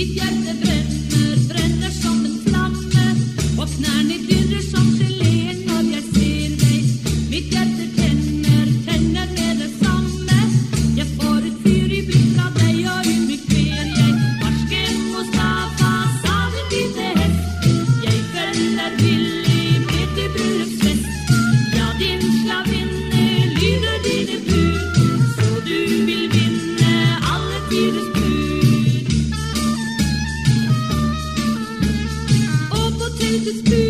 Mitt hjärta bränner som en flamme. Och när ni dirrar som gelén och jag ser dig, mitt hjärta tänner med detsamma. Jag får ett fyr i blick av dig och i mitt ber jag. Varsken Mustafa, sa din vita häst. Jag följer Willy med till bröllopsfest. Ja, din slavinne lyder dina bud, så du vill vinna alla tiders bud. Och potatis bud.